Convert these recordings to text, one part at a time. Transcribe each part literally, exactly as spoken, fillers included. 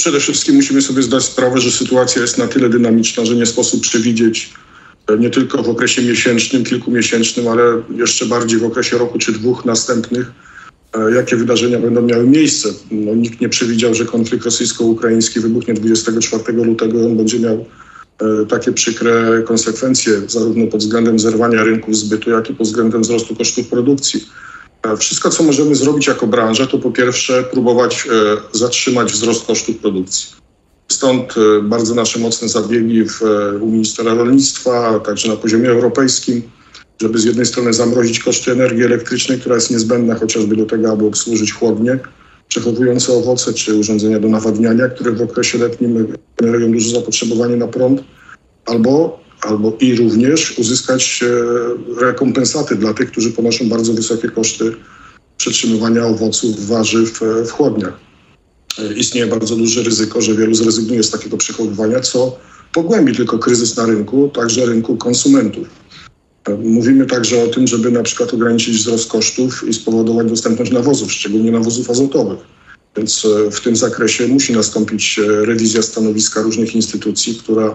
Przede wszystkim musimy sobie zdać sprawę, że sytuacja jest na tyle dynamiczna, że nie sposób przewidzieć nie tylko w okresie miesięcznym, kilkumiesięcznym, ale jeszcze bardziej w okresie roku czy dwóch następnych, jakie wydarzenia będą miały miejsce. No, nikt nie przewidział, że konflikt rosyjsko-ukraiński wybuchnie dwudziestego czwartego lutego. On będzie miał e, takie przykre konsekwencje, zarówno pod względem zerwania rynków zbytu, jak i pod względem wzrostu kosztów produkcji. E, wszystko, co możemy zrobić jako branża, to po pierwsze próbować e, zatrzymać wzrost kosztów produkcji. Stąd e, bardzo nasze mocne zabiegi w, e, u ministra rolnictwa, a także na poziomie europejskim, żeby z jednej strony zamrozić koszty energii elektrycznej, która jest niezbędna chociażby do tego, aby obsłużyć chłodnie przechowujące owoce czy urządzenia do nawadniania, które w okresie letnim generują duże zapotrzebowanie na prąd, albo, albo i również uzyskać rekompensaty dla tych, którzy ponoszą bardzo wysokie koszty przetrzymywania owoców, warzyw w chłodniach. Istnieje bardzo duże ryzyko, że wielu zrezygnuje z takiego przechowywania, co pogłębi tylko kryzys na rynku, także rynku konsumentów. Mówimy także o tym, żeby na przykład ograniczyć wzrost kosztów i spowodować dostępność nawozów, szczególnie nawozów azotowych. Więc w tym zakresie musi nastąpić rewizja stanowiska różnych instytucji, która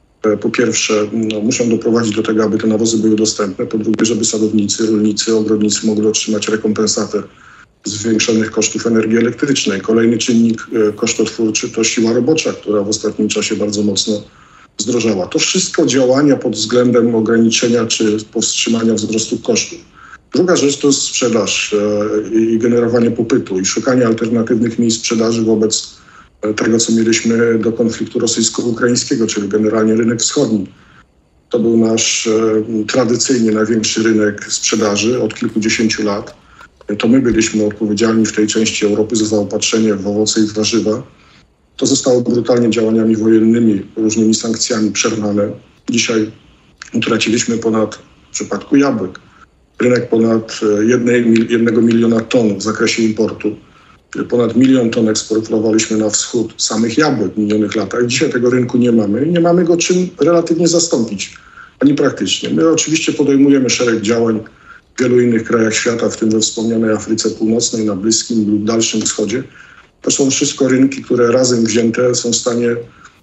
po pierwsze no, muszą doprowadzić do tego, aby te nawozy były dostępne, po drugie, żeby sadownicy, rolnicy, ogrodnicy mogli otrzymać rekompensatę zwiększonych kosztów energii elektrycznej. Kolejny czynnik kosztotwórczy to siła robocza, która w ostatnim czasie bardzo mocno zdrożała. To wszystko działania pod względem ograniczenia czy powstrzymania wzrostu kosztów. Druga rzecz to jest sprzedaż i generowanie popytu i szukanie alternatywnych miejsc sprzedaży wobec tego, co mieliśmy do konfliktu rosyjsko-ukraińskiego, czyli generalnie rynek wschodni. To był nasz tradycyjnie największy rynek sprzedaży od kilkudziesięciu lat. To my byliśmy odpowiedzialni w tej części Europy za zaopatrzenie w owoce i w warzywa. To zostało brutalnie działaniami wojennymi, różnymi sankcjami przerwane. Dzisiaj utraciliśmy ponad, w przypadku jabłek, rynek ponad jednej, jednego miliona ton w zakresie importu. Ponad milion ton eksportowaliśmy na wschód samych jabłek w minionych latach. Dzisiaj tego rynku nie mamy i nie mamy go czym relatywnie zastąpić, ani praktycznie. My oczywiście podejmujemy szereg działań w wielu innych krajach świata, w tym we wspomnianej Afryce Północnej, na Bliskim lub Dalszym Wschodzie. To są wszystko rynki, które razem wzięte są w stanie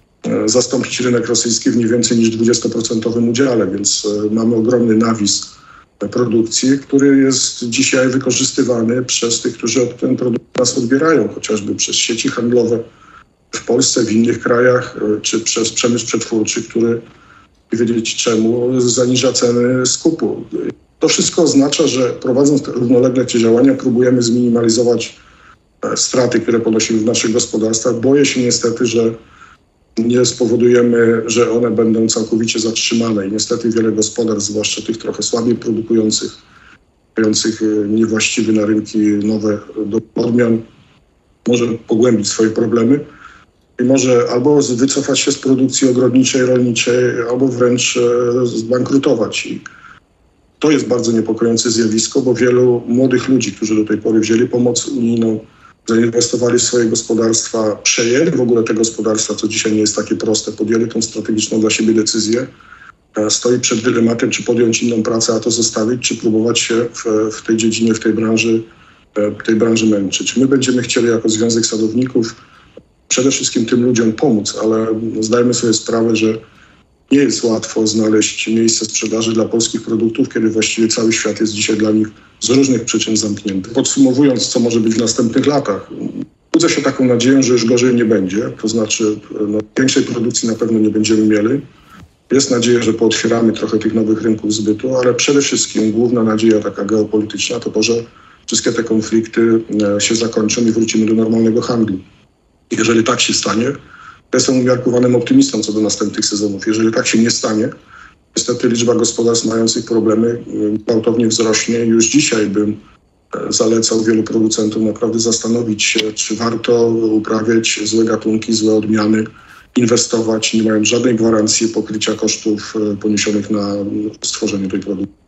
zastąpić rynek rosyjski w nie więcej niż dwudziestoprocentowym udziale, więc mamy ogromny nawis produkcji, który jest dzisiaj wykorzystywany przez tych, którzy ten produkt nas odbierają, chociażby przez sieci handlowe w Polsce, w innych krajach, czy przez przemysł przetwórczy, który, nie wiedzieć czemu, zaniża ceny skupu. To wszystko oznacza, że prowadząc równolegle te działania próbujemy zminimalizować straty, które ponosimy w naszych gospodarstwach. Boję się niestety, że nie spowodujemy, że one będą całkowicie zatrzymane i niestety wiele gospodarstw, zwłaszcza tych trochę słabiej produkujących, mających niewłaściwy na rynki nowe odmian, może pogłębić swoje problemy i może albo wycofać się z produkcji ogrodniczej, rolniczej, albo wręcz zbankrutować. I to jest bardzo niepokojące zjawisko, bo wielu młodych ludzi, którzy do tej pory wzięli pomoc unijną, zainwestowali w swoje gospodarstwa, przejęli w ogóle te gospodarstwa, co dzisiaj nie jest takie proste, podjęli tą strategiczną dla siebie decyzję, stoi przed dylematem, czy podjąć inną pracę, a to zostawić, czy próbować się w, w tej dziedzinie, w tej branży, tej branży męczyć. My będziemy chcieli jako Związek Sadowników przede wszystkim tym ludziom pomóc, ale zdajemy sobie sprawę, że nie jest łatwo znaleźć miejsce sprzedaży dla polskich produktów, kiedy właściwie cały świat jest dzisiaj dla nich z różnych przyczyn zamknięty. Podsumowując, co może być w następnych latach, budzę się taką nadzieją, że już gorzej nie będzie, to znaczy no, większej produkcji na pewno nie będziemy mieli. Jest nadzieja, że pootwieramy trochę tych nowych rynków zbytu, ale przede wszystkim główna nadzieja taka geopolityczna to to, że wszystkie te konflikty się zakończą i wrócimy do normalnego handlu. Jeżeli tak się stanie, jestem umiarkowanym optymistą co do następnych sezonów. Jeżeli tak się nie stanie, niestety liczba gospodarstw mających problemy gwałtownie wzrośnie. Już dzisiaj bym zalecał wielu producentom naprawdę zastanowić się, czy warto uprawiać złe gatunki, złe odmiany, inwestować, nie mając żadnej gwarancji pokrycia kosztów poniesionych na stworzenie tej produkcji.